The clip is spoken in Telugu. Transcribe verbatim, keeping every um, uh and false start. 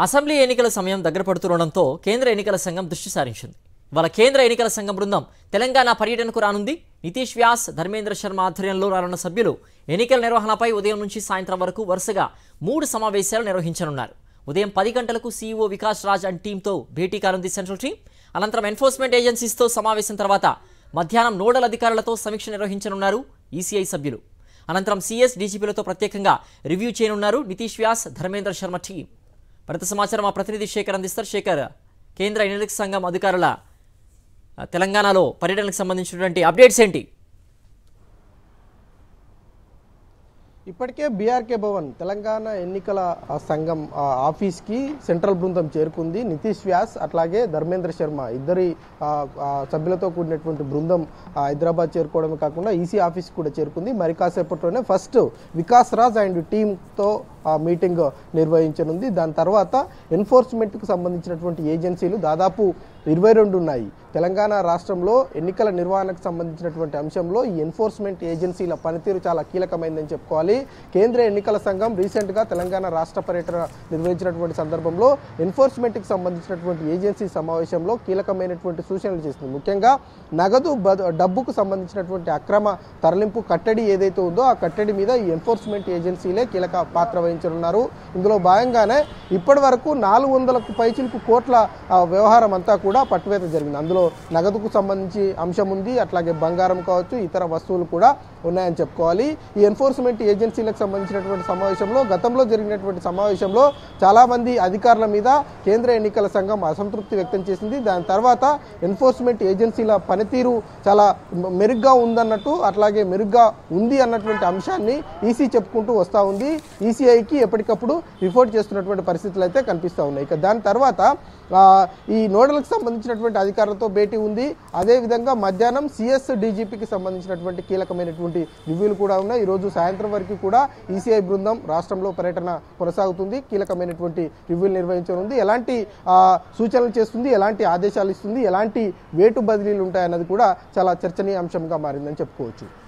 అసెంబ్లీ ఎన్నికల సమయం దగ్గర పడుతుండడంతో కేంద్ర ఎన్నికల సంఘం దృష్టి సారించింది. వాళ్ళ కేంద్ర ఎన్నికల సంఘం బృందం తెలంగాణ పర్యటనకు రానుంది. నితీష్ వ్యాస్, ధర్మేంద్ర శర్మ ఆధ్వర్యంలో రానున్న సభ్యులు ఎన్నికల నిర్వహణపై ఉదయం నుంచి సాయంత్రం వరకు వరుసగా మూడు సమావేశాలు నిర్వహించనున్నారు. ఉదయం పది గంటలకు సీఈఓ వికాస్ రాజ్ అండ్ టీంతో భేటీ కానుంది సెంట్రల్ టీం. అనంతరం ఎన్ఫోర్స్మెంట్ ఏజెన్సీస్తో సమావేశం తర్వాత మధ్యాహ్నం నోడల్ అధికారులతో సమీక్ష నిర్వహించనున్నారు ఈసీఐ సభ్యులు. అనంతరం సీఎస్ డీజీపీలతో ప్రత్యేకంగా రివ్యూ చేయనున్నారు నితీష్ వ్యాస్, ధర్మేంద్ర శర్మ టీం. మరింత సమాచారం మా ప్రతినిధి శేఖర్ అందిస్తారు. శేఖర్, కేంద్ర ఎన్నికల సంఘం అధికారుల తెలంగాణలో పర్యటనకు సంబంధించినటువంటి అప్డేట్స్ ఏంటి? ఇప్పటికే బీఆర్కే భవన్ తెలంగాణ ఎన్నికల సంఘం ఆఫీస్కి సెంట్రల్ బృందం చేరుకుంది. నితీష్ వ్యాస్ అట్లాగే ధర్మేంద్ర శర్మ ఇద్దరి సభ్యులతో కూడినటువంటి బృందం హైదరాబాద్ చేరుకోవడమే కాకుండా ఈసీ ఆఫీస్ కూడా చేరుకుంది. మరి కాసేపట్లోనే ఫస్ట్ వికాస్ రాజ్ అండ్ టీంతో మీటింగ్ నిర్వహించనుంది. దాని తర్వాత ఎన్ఫోర్స్మెంట్కు సంబంధించినటువంటి ఏజెన్సీలు దాదాపు ఇరవై రెండు ఉన్నాయి. తెలంగాణ రాష్ట్రంలో ఎన్నికల నిర్వహణకు సంబంధించినటువంటి అంశంలో ఈ ఎన్ఫోర్స్మెంట్ ఏజెన్సీల పనితీరు చాలా కీలకమైందని చెప్పుకోవాలి. కేంద్ర ఎన్నికల సంఘం రీసెంట్గా తెలంగాణ రాష్ట్ర పర్యటన నిర్వహించినటువంటి సందర్భంలో ఎన్ఫోర్స్మెంట్కి సంబంధించినటువంటి ఏజెన్సీ సమావేశంలో కీలకమైనటువంటి సూచనలు చేసింది. ముఖ్యంగా నగదు డబ్బుకు సంబంధించినటువంటి అక్రమ తరలింపు కట్టడి ఏదైతే ఉందో ఆ కట్టడి మీద ఈ ఎన్ఫోర్స్మెంట్ ఏజెన్సీలే కీలక పాత్ర వహించనున్నారు. ఇందులో భాగంగానే ఇప్పటి వరకు నాలుగు వందలకు పైచిలకు కోట్ల వ్యవహారం అంతా కూడా పట్టువేత జరిగింది. అందులో నగదుకు సంబంధించి అంశం ఉంది, అట్లాగే బంగారం కావచ్చు, ఇతర వస్తువులు కూడా ఉన్నాయని చెప్పుకోవాలి. ఈ ఎన్ఫోర్స్మెంట్ ఏజెన్సీలకు సంబంధించినటువంటి సమావేశంలో గతంలో జరిగినటువంటి సమావేశంలో చాలా మంది అధికారుల మీద కేంద్ర ఎన్నికల సంఘం అసంతృప్తి వ్యక్తం చేసింది. దాని తర్వాత ఎన్ఫోర్స్మెంట్ ఏజెన్సీల పనితీరు చాలా మెరుగ్గా ఉందన్నట్టు, అట్లాగే మెరుగ్గా ఉంది అన్నటువంటి అంశాన్ని ఈసీ చెప్పుకుంటూ వస్తూ ఉంది. ఈసీఐకి ఎప్పటికప్పుడు రిపోర్ట్ చేస్తున్నటువంటి పరిస్థితులు అయితే కనిపిస్తూ ఉన్నాయి. ఇక దాని తర్వాత ఈ నోడల్కి సంబంధించినటువంటి అధికారులతో భేటీ ఉంది. అదేవిధంగా మధ్యాహ్నం సిఎస్ డీజీపీకి సంబంధించినటువంటి కీలకమైనటువంటి రివ్యూలు కూడా ఉన్నాయి. ఈరోజు సాయంత్రం వరకు కూడా ఈసీఐ బృందం రాష్ట్రంలో పర్యటన కొనసాగుతుంది. కీలకమైనటువంటి రివ్యూలు నిర్వహించనుంది. ఎలాంటి సూచనలు చేస్తుంది, ఎలాంటి ఆదేశాలు ఇస్తుంది, ఎలాంటి వేటు బదిలీలు ఉంటాయన్నది కూడా చాలా చర్చనీయాంశంగా మారిందని చెప్పుకోవచ్చు.